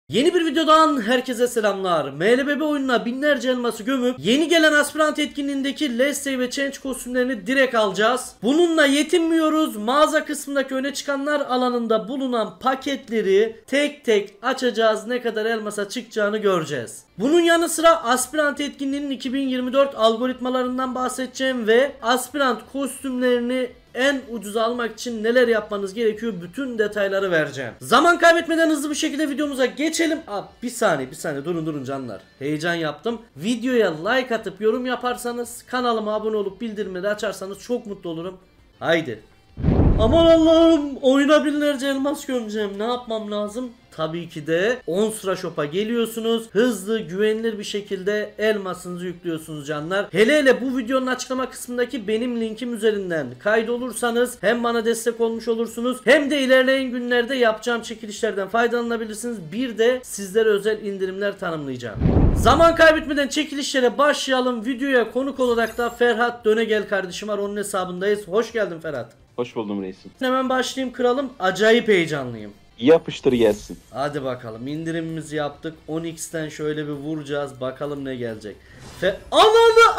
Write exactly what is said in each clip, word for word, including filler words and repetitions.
Yeni bir videodan herkese selamlar. M L B B oyununa binlerce elması gömüp yeni gelen aspirant etkinliğindeki Let's Say ve Change kostümlerini direkt alacağız. Bununla yetinmiyoruz. Mağaza kısmındaki öne çıkanlar alanında bulunan paketleri tek tek açacağız. Ne kadar elmasa çıkacağını göreceğiz. Bunun yanı sıra aspirant etkinliğinin iki bin yirmi dört algoritmalarından bahsedeceğim ve aspirant kostümlerini en ucuz almak için neler yapmanız gerekiyor, bütün detayları vereceğim. Zaman kaybetmeden hızlı bir şekilde videomuza geçelim. Abi bir saniye bir saniye durun durun canlar. Heyecan yaptım. Videoya like atıp yorum yaparsanız, kanalıma abone olup bildirimleri açarsanız çok mutlu olurum. Haydi. Aman Allah'ım, oyuna binlerce elmas gömeceğim. Ne yapmam lazım? Tabii ki de on sıra shop'a geliyorsunuz. Hızlı, güvenilir bir şekilde elmasınızı yüklüyorsunuz canlar. Hele hele bu videonun açıklama kısmındaki benim linkim üzerinden kaydolursanız hem bana destek olmuş olursunuz hem de ilerleyen günlerde yapacağım çekilişlerden faydalanabilirsiniz. Bir de sizlere özel indirimler tanımlayacağım. Zaman kaybetmeden çekilişlere başlayalım. Videoya konuk olarak da Ferhat Dönegel kardeşim var. Onun hesabındayız. Hoş geldin Ferhat. Hoş buldum reisim. Hemen başlayayım kralım. Acayip heyecanlıyım. Yapıştır gelsin. Hadi bakalım, indirimimizi yaptık. on x'ten şöyle bir vuracağız. Bakalım ne gelecek. Fe Ananı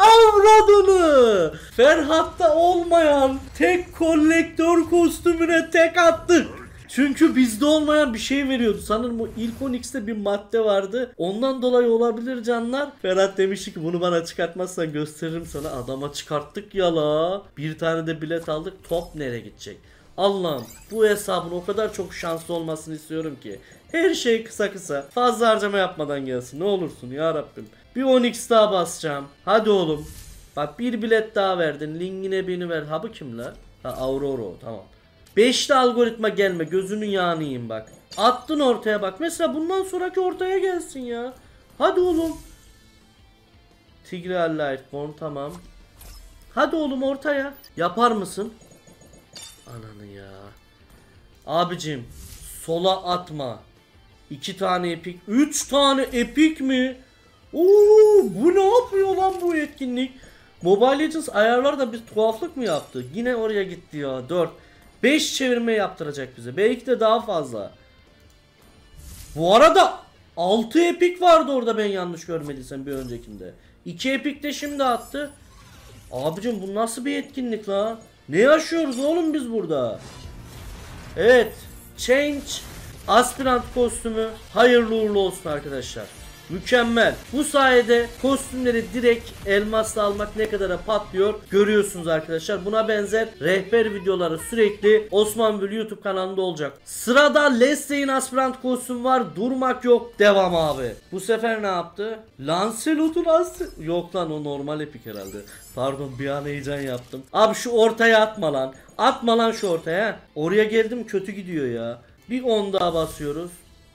avradını! Ferhat'ta olmayan tek kolektör kostümüne tek attık. Çünkü bizde olmayan bir şey veriyordu. Sanırım o ilk on x'te bir madde vardı. Ondan dolayı olabilir canlar. Ferhat demişti ki bunu bana çıkartmazsan gösteririm sana. Adama çıkarttık ya la. Bir tane de bilet aldık. Top nereye gidecek? Allah'ım, bu hesabın o kadar çok şanslı olmasını istiyorum ki. Her şey kısa kısa. Fazla harcama yapmadan gelsin. Ne olursun ya Rabbim. Bir on x daha basacağım. Hadi oğlum. Bak bir bilet daha verdin. Linkine beni ver. Ha bu kim la? Ha Aurora, tamam. beşli algoritma gelme. Gözünün yağını yiyeyim bak. Attın ortaya bak. Mesela bundan sonraki ortaya gelsin ya. Hadi oğlum. Tigreal Lightborn, tamam. Hadi oğlum ortaya. Yapar mısın? Ananı ya. Abicim sola atma. İki tane epik. Üç tane epik mi? Oo, bu ne yapıyor lan bu etkinlik? Mobile Legends ayarlarda bir tuhaflık mı yaptı? Yine oraya gitti ya. dört. beş çevirme yaptıracak bize. Belki de daha fazla. Bu arada altı epik vardı orada, ben yanlış görmediysem bir öncekinde. iki epik de şimdi attı. Abicim bu nasıl bir etkinlik la? Ne yaşıyoruz oğlum biz burada? Evet. Change aspirant kostümü hayırlı uğurlu olsun arkadaşlar. Mükemmel. Bu sayede kostümleri direkt elmasla almak ne kadara patlıyor görüyorsunuz arkadaşlar. Buna benzer rehber videoları sürekli Osman Bülü YouTube kanalında olacak. Sırada Leslie'in aspirant kostümü var. Durmak yok. Devam abi. Bu sefer ne yaptı? Lancelot'un as... Yok lan, o normal epik herhalde. Pardon, bir an heyecan yaptım. Abi şu ortaya atma lan. Atma lan şu ortaya. Oraya geldim, kötü gidiyor ya. Bir on daha basıyoruz.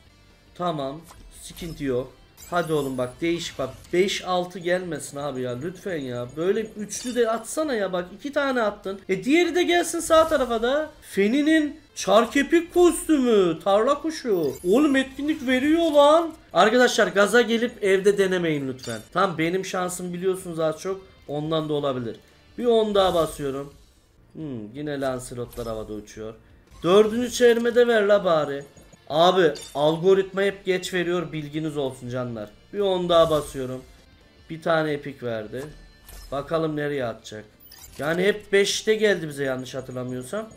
Tamam. Sıkıntı yok. Hadi oğlum bak, değişik bak. beş altı gelmesin abi ya, lütfen ya. Böyle üçlü de atsana ya, bak iki tane attın. E diğeri de gelsin sağ tarafa da. Feni'nin çark epik kostümü, tarla kuşu. Oğlum etkinlik veriyor lan. Arkadaşlar gaza gelip evde denemeyin lütfen. Tam benim şansım biliyorsunuz az çok. Ondan da olabilir. Bir on daha basıyorum. Hmm, yine Lancelot'lar havada uçuyor. Dördüncü çevirmede ver la bari. Abi algoritma hep geç veriyor, bilginiz olsun canlar. Bir on daha basıyorum. Bir tane epik verdi. Bakalım nereye atacak. Yani hep beşte geldi bize yanlış hatırlamıyorsam.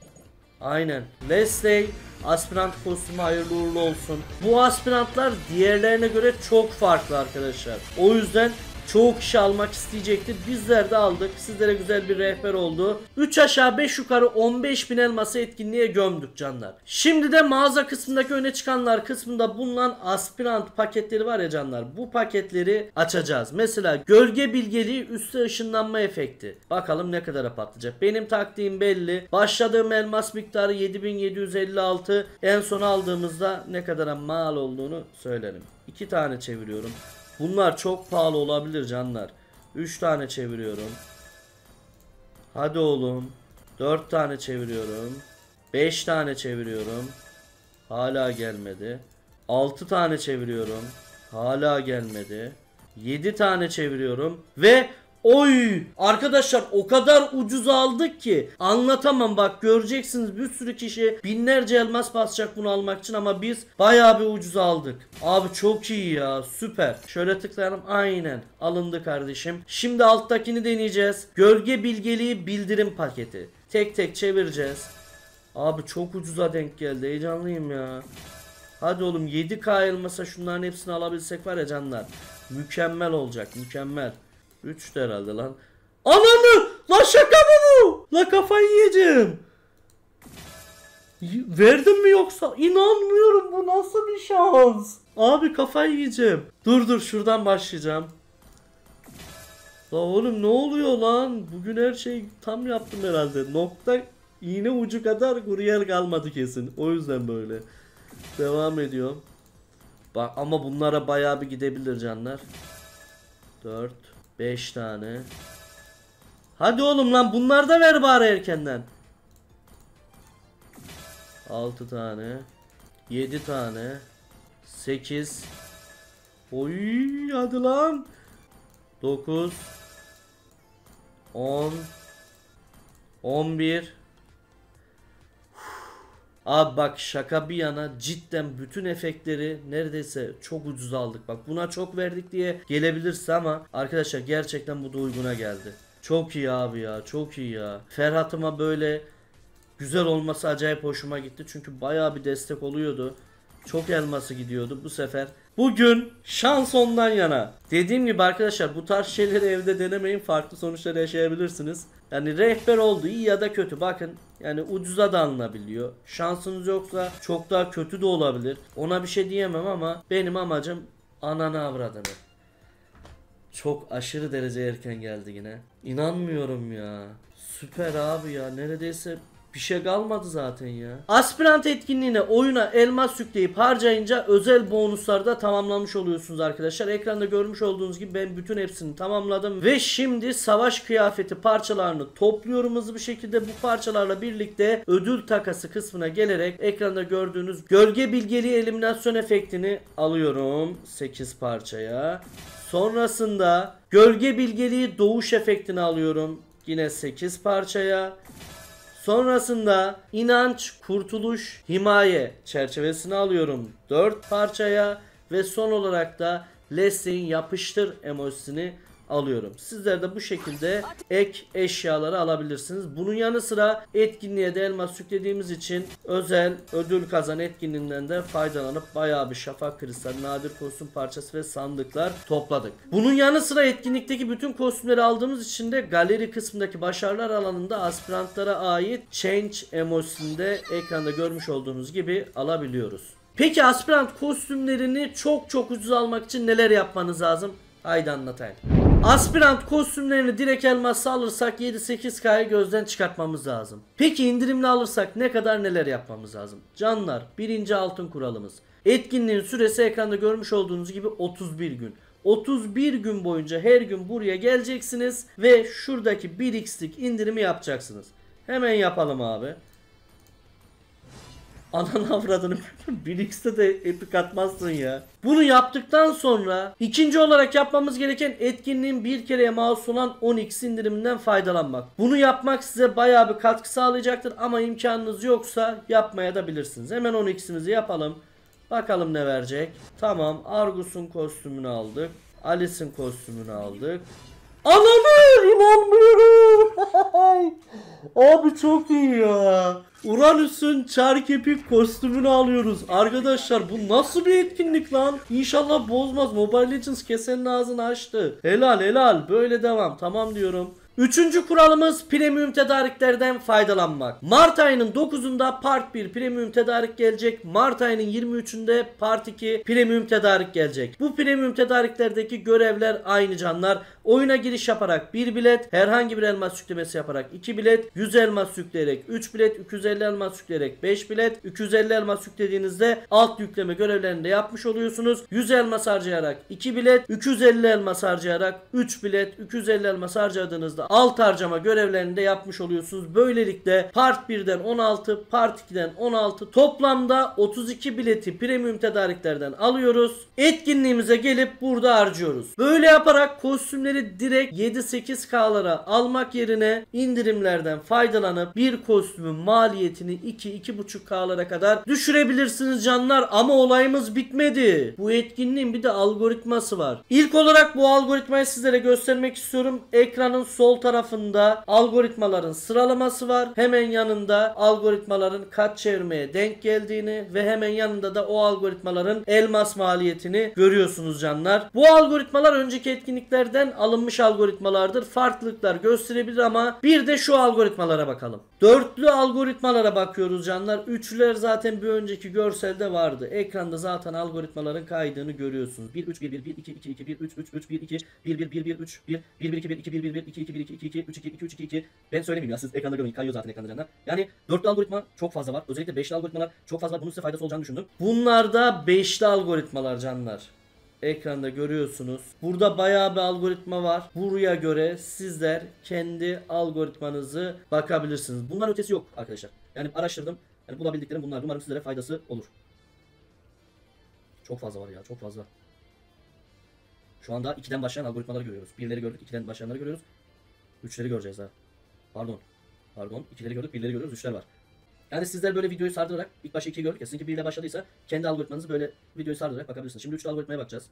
Aynen. Leslie aspirant kostümü hayırlı uğurlu olsun. Bu aspirantlar diğerlerine göre çok farklı arkadaşlar. O yüzden çoğu kişi almak isteyecektir. Bizler de aldık. Sizlere güzel bir rehber oldu. üç aşağı beş yukarı on beş bin elması etkinliğe gömdük canlar. Şimdi de mağaza kısmındaki öne çıkanlar kısmında bulunan aspirant paketleri var ya canlar. Bu paketleri açacağız. Mesela gölge bilgeliği, üstte ışınlanma efekti. Bakalım ne kadara patlayacak. Benim taktiğim belli. Başladığım elmas miktarı yedi bin yedi yüz elli altı. En son aldığımızda ne kadara mal olduğunu söylerim. iki tane çeviriyorum. Bunlar çok pahalı olabilir canlar. üç tane çeviriyorum. Hadi oğlum. dört tane çeviriyorum. beş tane çeviriyorum. Hala gelmedi. altı tane çeviriyorum. Hala gelmedi. yedi tane çeviriyorum. Ve Oy! Arkadaşlar o kadar ucuz aldık ki anlatamam, bak göreceksiniz bir sürü kişi binlerce elmas basacak bunu almak için ama biz bayağı bir ucuz aldık. Abi çok iyi ya, süper. Şöyle tıklayalım, aynen alındı kardeşim. Şimdi alttakini deneyeceğiz. Gölge bilgeliği bildirim paketi. Tek tek çevireceğiz. Abi çok ucuza denk geldi, heyecanlıyım ya. Hadi oğlum yedi K elmasa şunların hepsini alabilsek var ya canlar. Mükemmel olacak, mükemmel. üç herhalde lan. Ananı! Lan şaka mı bu? La kafayı yiyeceğim. Y- Verdim mi yoksa? İnanmıyorum, bu nasıl bir şans? Abi kafayı yiyeceğim. Dur dur şuradan başlayacağım. La oğlum ne oluyor lan? Bugün her şey tam yaptım herhalde. Nokta iğne ucu kadar kuryer kalmadı kesin. O yüzden böyle. Devam ediyorum. Bak ama bunlara bayağı bir gidebilir canlar. dört beş tane. Hadi oğlum lan bunlar da ver bari erkenden. altı tane. yedi tane. sekiz. Oy hadi lan. dokuz. on. on bir. Abi bak şaka bir yana cidden bütün efektleri neredeyse çok ucuz aldık. Bak buna çok verdik diye gelebilirse ama arkadaşlar gerçekten bu da uyguna geldi. Çok iyi abi ya, çok iyi ya. Ferhat'ıma böyle güzel olması acayip hoşuma gitti. Çünkü bayağı bir destek oluyordu. Çok elması gidiyordu bu sefer. Bugün şans ondan yana. Dediğim gibi arkadaşlar bu tarz şeyleri evde denemeyin, farklı sonuçlar yaşayabilirsiniz. Yani rehber oldu iyi ya da kötü, bakın yani ucuza da alınabiliyor. Şansınız yoksa çok daha kötü de olabilir. Ona bir şey diyemem ama benim amacım ananı avradını. Çok aşırı derece erken geldi yine. İnanmıyorum ya. Süper abi ya, neredeyse bir şey kalmadı zaten ya. Aspirant etkinliğine oyuna elmas yükleyip harcayınca özel bonuslar da tamamlamış oluyorsunuz arkadaşlar. Ekranda görmüş olduğunuz gibi ben bütün hepsini tamamladım. Ve şimdi savaş kıyafeti parçalarını topluyorum hızlı bir şekilde. Bu parçalarla birlikte ödül takası kısmına gelerek ekranda gördüğünüz gölge bilgeliği eliminasyon efektini alıyorum. sekiz parçaya. Sonrasında gölge bilgeliği doğuş efektini alıyorum. Yine sekiz parçaya. Sonrasında inanç, kurtuluş, himaye çerçevesini alıyorum dört parçaya ve son olarak da Leslie'in yapıştır emojisini alıyorum. Sizler de bu şekilde ek eşyaları alabilirsiniz. Bunun yanı sıra etkinliğe de elmas yüklediğimiz için özel ödül kazan etkinliğinden de faydalanıp bayağı bir şafak kristali, nadir kostüm parçası ve sandıklar topladık. Bunun yanı sıra etkinlikteki bütün kostümleri aldığımız için de galeri kısmındaki başarılar alanında aspirantlara ait change emojisini de ekranda görmüş olduğunuz gibi alabiliyoruz. Peki aspirant kostümlerini çok çok ucuz almak için neler yapmanız lazım? Haydi anlatayım. Aspirant kostümlerini direkt elmasla alırsak yedi sekiz K'yı gözden çıkartmamız lazım. Peki indirimli alırsak ne kadar neler yapmamız lazım? Canlar, birinci altın kuralımız. Etkinliğin süresi ekranda görmüş olduğunuz gibi otuz bir gün. otuz bir gün boyunca her gün buraya geleceksiniz ve şuradaki bir x'lik indirimi yapacaksınız. Hemen yapalım abi. Ananı avradını bir x'te de epic atmazsın ya. Bunu yaptıktan sonra ikinci olarak yapmamız gereken etkinliğin bir kereye mahsus olan on x indiriminden faydalanmak. Bunu yapmak size bayağı bir katkı sağlayacaktır ama imkanınız yoksa yapmaya da bilirsiniz. Hemen on x'imizi yapalım. Bakalım ne verecek. Tamam, Argus'un kostümünü aldık. Alice'in kostümünü aldık. Ananı inanmıyorum. Abi çok iyi ya. Uranüs'ün çark epik kostümünü alıyoruz. Arkadaşlar bu nasıl bir etkinlik lan? İnşallah bozmaz. Mobile Legends kesenin ağzını açtı. Helal helal. Böyle devam. Tamam diyorum. Üçüncü kuralımız premium tedariklerden faydalanmak. Mart ayının dokuzunda part bir premium tedarik gelecek. Mart ayının yirmi üçünde part iki premium tedarik gelecek. Bu premium tedariklerdeki görevler aynı canlar. Oyuna giriş yaparak bir bilet, herhangi bir elmas yüklemesi yaparak iki bilet, yüz elmas yükleyerek üç bilet, iki yüz elli elmas yükleyerek beş bilet, iki yüz elli elmas yüklediğinizde alt yükleme görevlerini de yapmış oluyorsunuz. yüz elmas harcayarak iki bilet, iki yüz elli elmas harcayarak üç bilet, iki yüz elli elmas harcadığınızda da alt harcama görevlerini de yapmış oluyorsunuz. Böylelikle Part birden on altı, Part ikiden on altı, toplamda otuz iki bileti premium tedariklerden alıyoruz. Etkinliğimize gelip burada harcıyoruz. Böyle yaparak kostümleri direkt yedi sekiz K'lara almak yerine indirimlerden faydalanıp bir kostümün maliyetini iki iki buçuk K'lara kadar düşürebilirsiniz canlar. Ama olayımız bitmedi. Bu etkinliğin bir de algoritması var. İlk olarak bu algoritmayı sizlere göstermek istiyorum. Ekranın sol tarafında algoritmaların sıralaması var. Hemen yanında algoritmaların kat çevirmeye denk geldiğini ve hemen yanında da o algoritmaların elmas maliyetini görüyorsunuz canlar. Bu algoritmalar önceki etkinliklerden alınmış algoritmalardır. Farklılıklar gösterebilir ama bir de şu algoritmalara bakalım. Dörtlü algoritmalara bakıyoruz canlar. Üçlüler zaten bir önceki görselde vardı. Ekranda zaten algoritmaların kaydığını görüyorsunuz. bir üç bir bir bir iki iki iki bir üç üç üç bir iki bir bir bir bir üç bir bir bir iki bir iki bir bir bir iki iki bir iki iki iki üç iki iki üç iki iki. Ben söylemeyeyim ya, siz ekranda görün, kayıyor zaten ekranda canlar. Yani dörtlü algoritma çok fazla var. Özellikle beşli algoritmalar çok fazla var. Bunun size faydası olacağını düşündüm. Bunlar da beşli algoritmalar canlar. Ekranda görüyorsunuz. Burada bayağı bir algoritma var. Buraya göre sizler kendi algoritmanızı bakabilirsiniz. Bundan ötesi yok arkadaşlar. Yani araştırdım. Yani bulabildiklerim bunlar. Umarım sizlere faydası olur. Çok fazla var ya, çok fazla. Şu anda ikiden başlayan algoritmaları görüyoruz. Birleri gördük, ikiden başlayanları görüyoruz. Üçleri göreceğiz ha. Pardon. Pardon. İkileri gördük, birleri görüyoruz, üçler var. Yani sizler böyle videoyu sardırarak, ilk başta ikiyi gördük ya, sizinki bir ile başladıysa kendi algoritmanızı böyle videoyu sardırarak bakabilirsiniz. Şimdi üçlü algoritmaya bakacağız.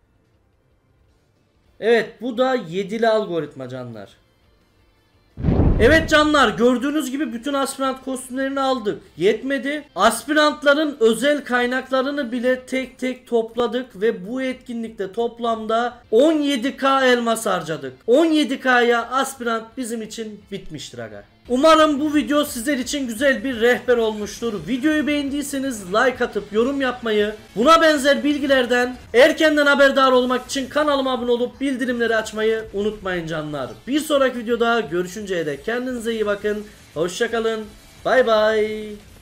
Evet, bu da yedili algoritma canlar. Evet canlar, gördüğünüz gibi bütün aspirant kostümlerini aldık. Yetmedi. Aspirantların özel kaynaklarını bile tek tek topladık ve bu etkinlikte toplamda on yedi K elmas harcadık. on yedi K'ya aspirant bizim için bitmiştir aga. Umarım bu video sizler için güzel bir rehber olmuştur. Videoyu beğendiyseniz like atıp yorum yapmayı, buna benzer bilgilerden erkenden haberdar olmak için kanalıma abone olup bildirimleri açmayı unutmayın canlar. Bir sonraki videoda görüşünceye dek kendinize iyi bakın. Hoşça kalın. Bay bay.